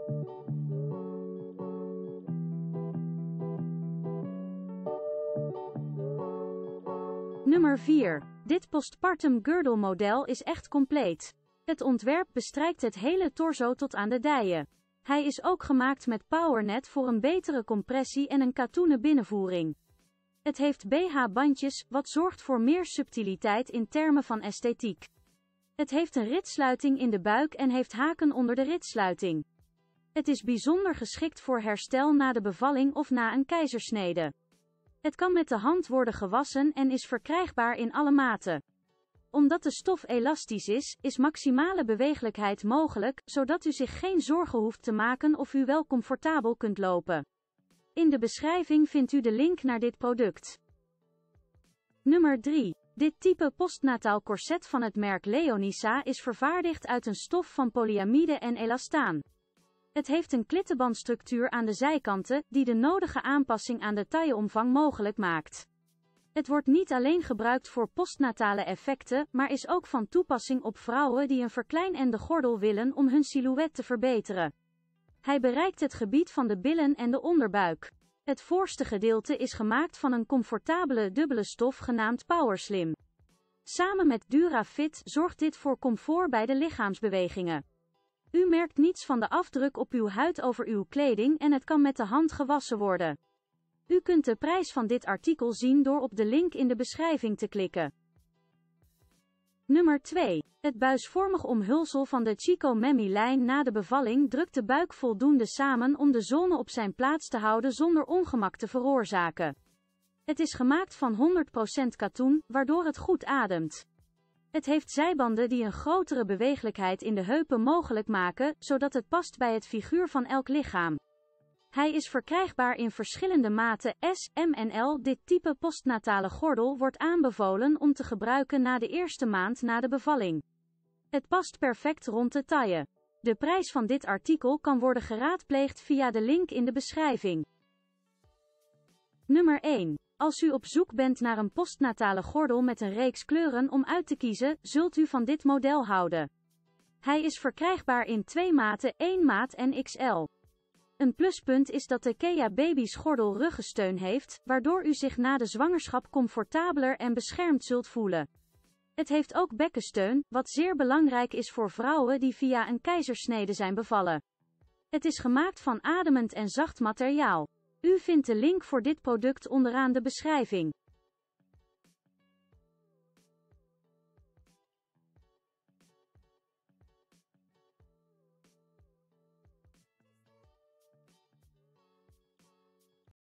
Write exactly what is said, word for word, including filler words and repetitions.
Nummer vier. Dit postpartum girdle-model is echt compleet. Het ontwerp bestrijkt het hele torso tot aan de dijen. Hij is ook gemaakt met powernet voor een betere compressie en een katoenen binnenvoering. Het heeft B H-bandjes, wat zorgt voor meer subtiliteit in termen van esthetiek. Het heeft een ritsluiting in de buik en heeft haken onder de ritsluiting. Het is bijzonder geschikt voor herstel na de bevalling of na een keizersnede. Het kan met de hand worden gewassen en is verkrijgbaar in alle maten. Omdat de stof elastisch is, is maximale beweeglijkheid mogelijk, zodat u zich geen zorgen hoeft te maken of u wel comfortabel kunt lopen. In de beschrijving vindt u de link naar dit product. Nummer drie. Dit type postnataal corset van het merk Leonisa is vervaardigd uit een stof van polyamide en elastaan. Het heeft een klittenbandstructuur aan de zijkanten, die de nodige aanpassing aan de tailleomvang mogelijk maakt. Het wordt niet alleen gebruikt voor postnatale effecten, maar is ook van toepassing op vrouwen die een verkleinende gordel willen om hun silhouet te verbeteren. Hij bereikt het gebied van de billen en de onderbuik. Het voorste gedeelte is gemaakt van een comfortabele dubbele stof genaamd PowerSlim. Samen met DuraFit zorgt dit voor comfort bij de lichaamsbewegingen. U merkt niets van de afdruk op uw huid over uw kleding en het kan met de hand gewassen worden. U kunt de prijs van dit artikel zien door op de link in de beschrijving te klikken. Nummer twee. Het buisvormig omhulsel van de Chico Memmi lijn na de bevalling drukt de buik voldoende samen om de zone op zijn plaats te houden zonder ongemak te veroorzaken. Het is gemaakt van honderd procent katoen, waardoor het goed ademt. Het heeft zijbanden die een grotere beweeglijkheid in de heupen mogelijk maken, zodat het past bij het figuur van elk lichaam. Hij is verkrijgbaar in verschillende maten, S, M en L. Dit type postnatale gordel wordt aanbevolen om te gebruiken na de eerste maand na de bevalling. Het past perfect rond de taille. De prijs van dit artikel kan worden geraadpleegd via de link in de beschrijving. Nummer één. Als u op zoek bent naar een postnatale gordel met een reeks kleuren om uit te kiezen, zult u van dit model houden. Hij is verkrijgbaar in twee maten, één maat en X L. Een pluspunt is dat de Kea Baby's gordel ruggensteun heeft, waardoor u zich na de zwangerschap comfortabeler en beschermd zult voelen. Het heeft ook bekkensteun, wat zeer belangrijk is voor vrouwen die via een keizersnede zijn bevallen. Het is gemaakt van ademend en zacht materiaal. U vindt de link voor dit product onderaan de beschrijving.